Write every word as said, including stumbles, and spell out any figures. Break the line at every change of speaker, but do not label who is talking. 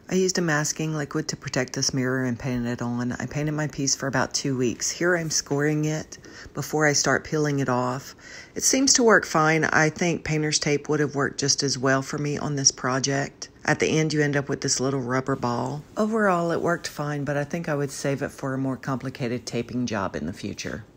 I used a masking liquid to protect this mirror and painted it on. I painted my piece for about two weeks. Here I'm scoring it before I start peeling it off. It seems to work fine. I think painter's tape would have worked just as well for me on this project. At the end, you end up with this little rubber ball. Overall, it worked fine, but I think I would save it for a more complicated taping job in the future.